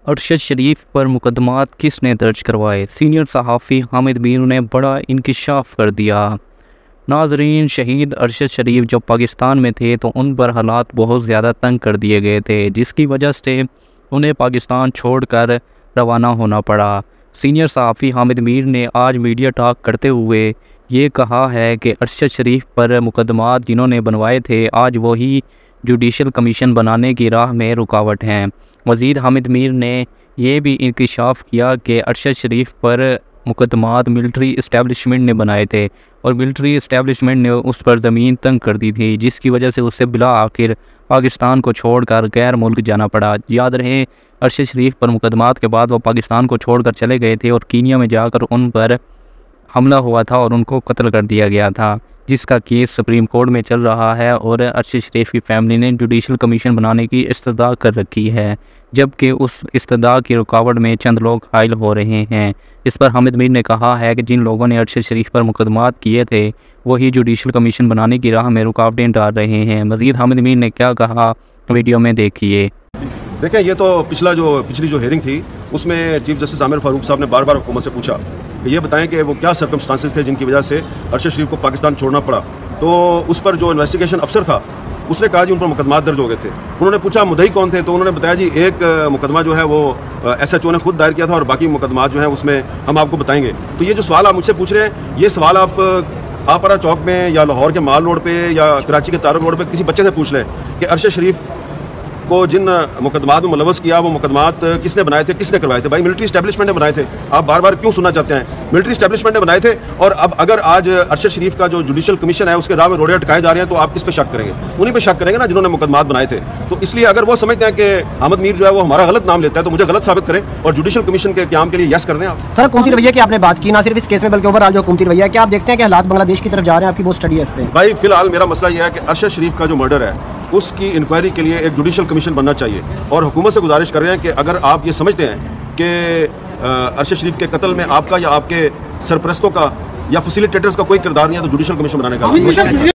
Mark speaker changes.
Speaker 1: अरशद शरीफ पर मुकदमात किसने दर्ज करवाए? सीनियर सहाफ़ी हामिद मीर ने बड़ा इंकिशाफ कर दिया। नाजरीन, शहीद अरशद शरीफ जब पाकिस्तान में थे तो उन पर हालात बहुत ज़्यादा तंग कर दिए गए थे, जिसकी वजह से उन्हें पाकिस्तान छोड़कर रवाना होना पड़ा। सीनियर सहाफ़ी हामिद मीर ने आज मीडिया टॉक करते हुए ये कहा है कि अरशद शरीफ पर मुकदमात जिन्होंने बनवाए थे आज वही जुडिशल कमीशन बनाने की राह में रुकावट हैं। मज़ीद हामिद मीर ने यह भी इंकिशाफ किया कि अरशद शरीफ पर मुकदमात मिलिट्री इस्टेब्लिशमेंट ने बनाए थे और मिलिट्री इस्टेब्लिशमेंट ने उस पर ज़मीन तंग कर दी थी, जिसकी वजह से उसे बिला आखिर पाकिस्तान को छोड़कर गैर मुल्क जाना पड़ा। याद रहे, अरशद शरीफ पर मुकदमात के बाद वो पाकिस्तान को छोड़कर चले गए थे और कीनिया में जाकर उन पर हमला हुआ था और उनको कत्ल कर दिया गया था, जिसका केस सुप्रीम कोर्ट में चल रहा है और अरशद शरीफ की फैमिली ने जुडिशल कमीशन बनाने की इस्तदा कर रखी है, जबकि उस इस्तदा की रुकावट में चंद लोग हाइल हो रहे हैं। इस पर हामिद मीर ने कहा है कि जिन लोगों ने अरशद शरीफ पर मुकदमात किए थे वही जुडिशल कमीशन बनाने की राह में रुकावटें डाल रहे हैं। मज़ीद हामिद मीर ने क्या कहा, वीडियो में देखिए।
Speaker 2: देखें, ये तो पिछली जो हेयरिंग थी उसमें चीफ जस्टिस आमिर फारूक साहब ने बार बार हुकूमत से पूछा कि ये बताएं कि वो क्या सर्कमस्टांसेस थे जिनकी वजह से अरशद शरीफ को पाकिस्तान छोड़ना पड़ा। तो उस पर जो इन्वेस्टिगेशन अफसर था उसने कहा जी उन पर मुकदमा दर्ज हो गए थे। उन्होंने पूछा मुद्दई कौन थे, तो उन्होंने बताया जी एक मुकदमा जो है वो SHO ने खुद दायर किया था और बाकी मुकदमा जो है उसमें हम आपको बताएंगे। तो ये जो सवाल आप मुझसे पूछ रहे हैं, ये सवाल आप आपरा चौक में या लाहौर के माल रोड पे या कराची के तारक रोड पे किसी बच्चे से पूछ लें कि अरशद शरीफ को जिन मुकदमात में मुलवस किया वो मुकदमात किसने बनाए थे, किसने करवाए थे। भाई मिलिट्री इस्टेब्लिशमेंट ने बनाए थे। आप बार बार क्यों सुनना चाहते हैं? मिलिट्री इस्टेब्लिशमेंट ने बनाए थे। और अब अगर आज अरशद शरीफ का जो जुडिशल कमीशन है उसके राह में रोड़े अटकाए जा रहे हैं तो आप किस पे शक करेंगे? उन्हीं पे शक करेंगे ना जिन्होंने मुकदमात बनाए थे। तो इसलिए अगर वो समझते हैं कि हामिद मीर जो है वो हमारा गलत नाम लेता है तो मुझे गलत साबित करें और जुडिशल कमीशन के क्याम के लिए यस कर दें आप।
Speaker 3: सर, हुकूमती रवैया की आपने बात की, ना सिर्फ इस केस में बल्कि ओवरऑल जो हुकूमती रवैया है, क्या आप देखते हैं कि हालात बांग्लादेश की तरफ जा रहे हैं? आपकी वो स्टडी है इस पर?
Speaker 2: भाई फिलहाल मेरा मसला यह है कि अरशद शरीफ का जो मर्डर है उसकी इंक्वायरी के लिए एक जुडिशल कमीशन बनना चाहिए और हुकूमत से गुजारिश कर रहे हैं कि अगर आप ये समझते हैं कि अरशद शरीफ के कत्ल में आपका या आपके सरपरस्तों का या फैसिलिटेटर्स का कोई किरदार नहीं है तो जुडिशल कमीशन बनाने का